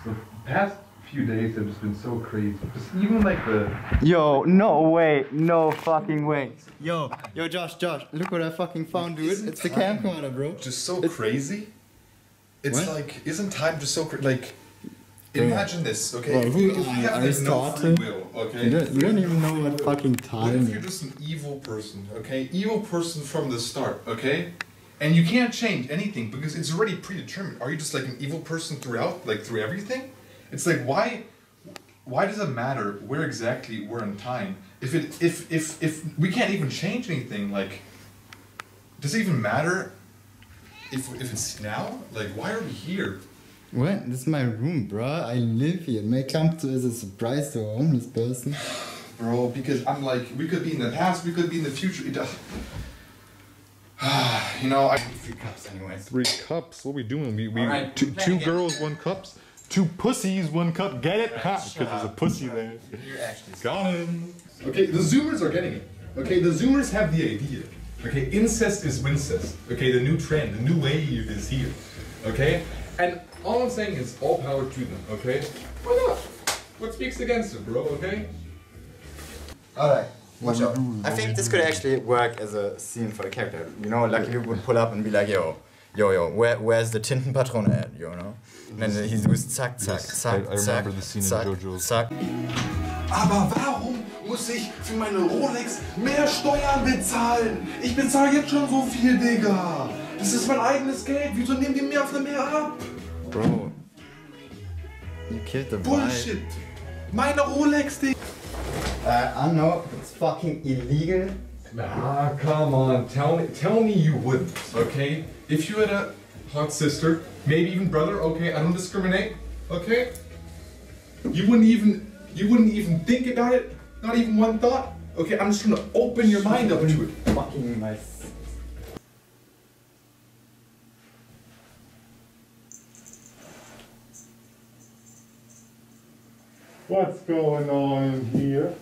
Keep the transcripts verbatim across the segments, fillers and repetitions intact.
So past few days have just been so crazy. Just even like the Yo, no way, no fucking way. Yo, yo, Josh, Josh, look what I fucking found, dude. Isn't It's the time camcorder, bro. Just so It's- crazy. It's What? like, isn't time just so crazy? Like, imagine this, okay? Well, if who you, is if you he? have like, no Aristotle? free will, okay? You don't, you don't even know what fucking What time if you're is. just an evil person, okay? Evil person from the start, okay? And you can't change anything because it's already predetermined. Are you just like an evil person throughout, like through everything? It's like why, why does it matter where exactly we're in time? If it, if if if we can't even change anything, like, does it even matter? If if it's now, like, why are we here? What? This is my room, bruh. I live here. It may come to as a surprise to a homeless person. Bro, because I'm like, we could be in the past, we could be in the future. It, uh, you know, I. Three cups, anyways. three cups. What are we doing? We we Alright, two, we're playing two again. girls, one cups. Two pussies, one cup. Get it? Ha! Because there's a pussy there. You're actually Got him. Okay, the Zoomers are getting it. Okay, the Zoomers have the idea. Okay, incest is wincest. Okay, the new trend, the new wave is here. Okay, and all I'm saying is all power to them. Okay, why not? What speaks against it, bro? Okay. Alright, watch out. I think this could actually work as a scene for the character. You know, like you would pull up and be like, yo, yo, yo, where, where's the Tintenpatrone at, you know? And then he goes zack, zack, zack, I- I remember zack, the scene in zack, JoJo's. zack. Aber warum muss ich für meine Rolex mehr Steuern bezahlen? Ich bezahle jetzt schon so viel, Digga. Das ist mein eigenes Geld. Wieso nehmen die mir von mir ab? Bro, you killed the vibe. Bullshit. Meine Rolex, Digga. Uh, I know, it's fucking illegal. Ah, come on. Tell me, tell me you wouldn't, okay? If you had a hot sister, maybe even brother, okay? I don't discriminate, okay? You wouldn't even, you wouldn't even think about it. Not even one thought. Okay, I'm just gonna open your mind up to it. Fucking my. What's going on here?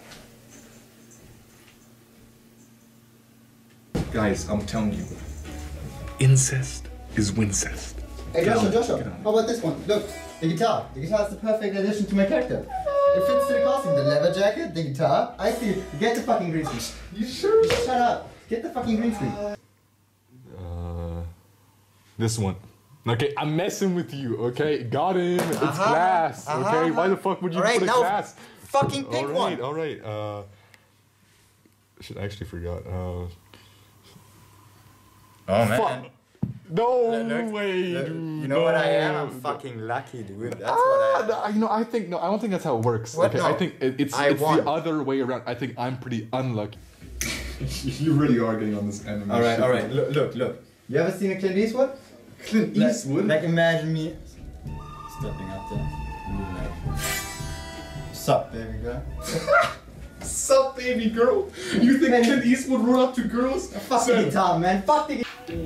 Guys, I'm telling you, incest is wincest. Hey Joshua, Joshua, how about this one? Look, the guitar. The guitar is the perfect addition to my character. It fits to the costume. The leather jacket, the guitar. I see. Get the fucking green screen. You sure? Shut up. Get the fucking green screen. Uh, this one. Okay, I'm messing with you. Okay, got him. It's Uh-huh, glass. uh-huh, Okay, why uh-huh. the fuck would you Alright, put a now glass? fucking pick all one. right, all right. Uh, shit, I actually forgot. Uh, Oh fuck. No Look, way, look, dude. you know what I am? I'm no. fucking lucky, dude. That's Ah, what I am. no, you know, I think no. I don't think that's how it works. What? Okay, No. I think it, it's I it's won. the other way around. I think I'm pretty unlucky. You really are getting on this anime Alright, shit. alright. Look, look, look. You ever seen a Clint Eastwood? Clint Like- Eastwood? Like, imagine me stepping up there and being like, sup, baby girl? Sup, baby girl? You think Man. Clint Eastwood rode up to girls? Fuck Son, the guitar, man. Fuck the guitar.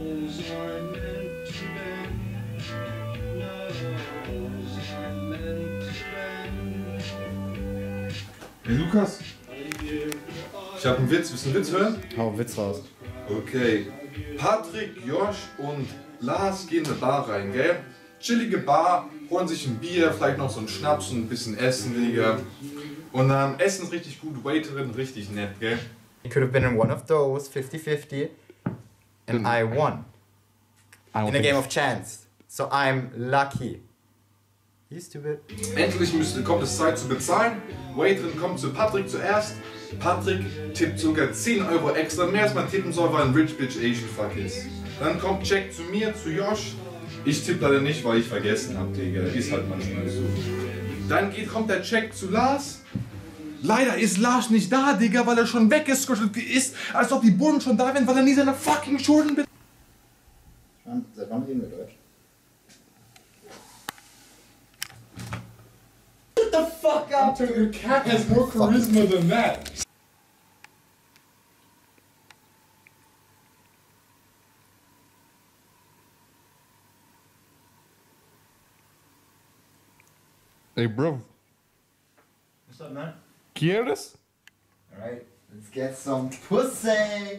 Hey Lukas, ich hab einen Witz. Willst du einen Witz hören? Hau Witz raus. Okay. Patrick, Josh und Lars gehen in eine Bar rein, gell? Chillige Bar, holen sich ein Bier, vielleicht noch so einen Schnaps und ein bisschen Essen, Digga. Und dann Essen ist richtig gut, Waiterin richtig nett, gell? It could have been in one of those, fifty fifty, and I won. I don't In a think- game of chance. So I'm lucky. You stupid. Endlich müsste, kommt es Zeit zu bezahlen. Waiterin kommt zu Patrick zuerst. Patrick tippt sogar zehn Euro extra, mehr als man tippen soll, weil ein Rich Bitch Asian Fuck ist. Dann kommt Jack zu mir, zu Josh. Ich tippe leider nicht, weil ich vergessen hab, Digga. Ist halt manchmal so. Dann geht, kommt der Jack zu Lars. Leider ist Lars nicht da, Digga, weil er schon weggescrollt ist, als ob die Bullen schon da wären, weil er nie seine fucking Schulden bezahlt. Seit wann reden wir Deutsch? Shut the fuck up! Your cat has more charisma than that. Hey, bro. What's up, man? ¿Quieres? Alright, let's get some pussy!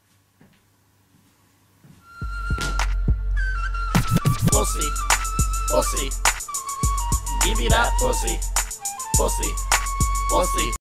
Pussy, pussy. Give me that pussy. Pussy. Pussy.